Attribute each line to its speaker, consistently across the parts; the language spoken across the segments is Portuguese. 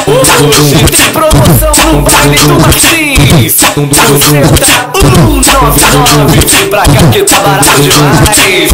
Speaker 1: Hoje tem promoção no baile do Martins. Você tá 199. Vem pra cá que tá barato demais.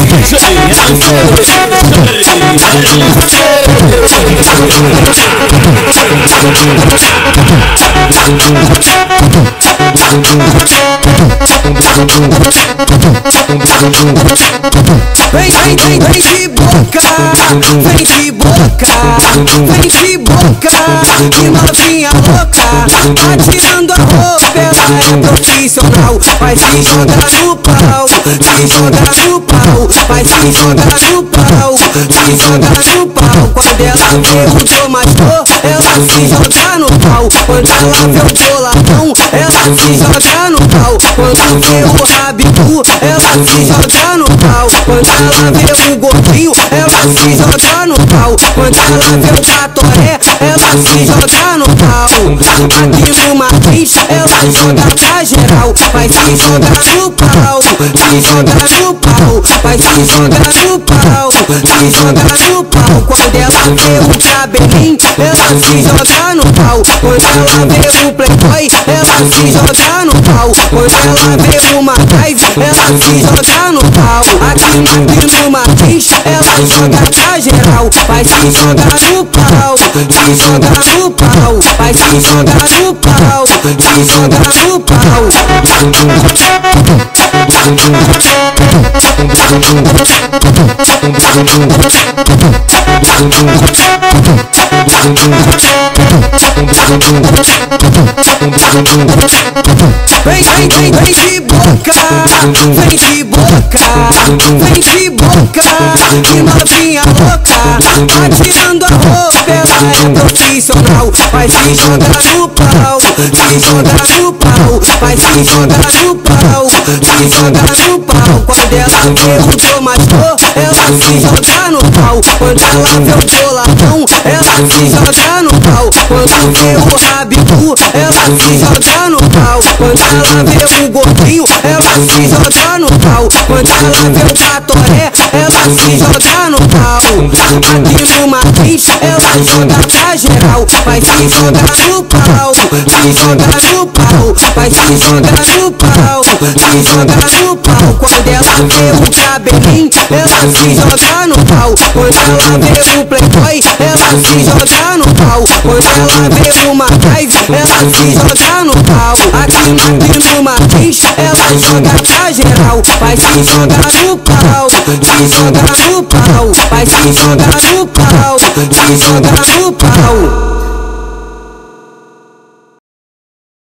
Speaker 2: Vem de boca, vem de boca, vem de boca, que novinha louca, tá tirando a roupa, ela é profissional, vai se jogar no pau, se jogar no pau, vai se jogar no pau, se jogar no pau, quando ela vê o tomador, ela se joga no pau, quando ela vê o boladão, ela se joga no pau, quando vê o rabibu, ela se joga no pau, quando ela vê o gordinho, ela se joga no pau, quando ela vê o catoré, ela se joga no pau, aqui no Martins, ela joga pra geral, vai se jogar no pau, se jogar no pau, vai se jogar no pau, se jogar no pau, quando ela vê o cabelinho, ela se joga no pau, quando ela vê o playboy, ela se joga no pau, quando ela vê uma live, ela se joga no pau, aqui no Martins, ela joga pra geral, vai se jogar no pau, se jogar no pau, vai se jogar no pau, se jogar no pau. Vem de boca, vem de boca, vem de boca, que novinha louca, tá tirando a roupa, ela é profissional, vai se jogar no pau, se jogar no pau, vai se jogar no pau, se jogar no pau, quando ela vê o tomador, ela se joga no pau, quando ela vê o boladão, ela se joga no pau, quando vê o rabibu, ela se joga no pau, quando ela vê o gordinho, ela se joga no pau, quando ela vê o catoré, ela se joga no pau, aqui no Martins, ela joga pra geral, vai se jogar no pau, se jogar no pau, vai se jogar no pau, se jogar no pau, quando ela vê o cabelinho, ela se joga no pau, quando ela vê o playboy, ela se joga no pau, quando ela vê uma live, ela se joga no pau, aqui no Martins, ela joga pra geral, vai se jogar no pau, se jogar no pau, vai se jogar no pau, se jogar no pau.